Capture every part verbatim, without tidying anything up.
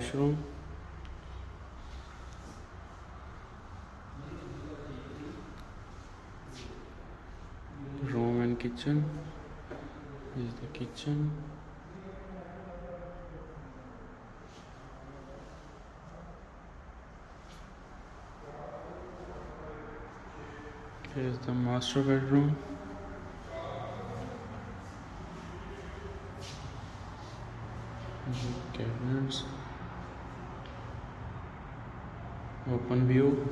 washroom, room and kitchen. This is the kitchen. Here is the master bedroom. Cabinets, open view.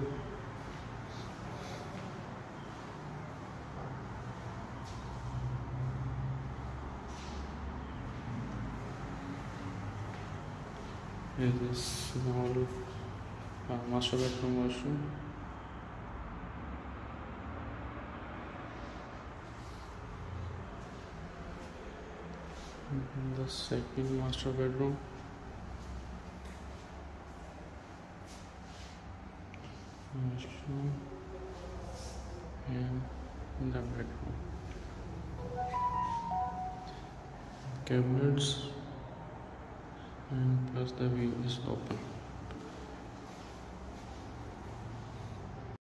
Here is this small uh, master bedroom washroom. And the second master bedroom. Washroom and the bedroom. Cabinets and plus the view is open.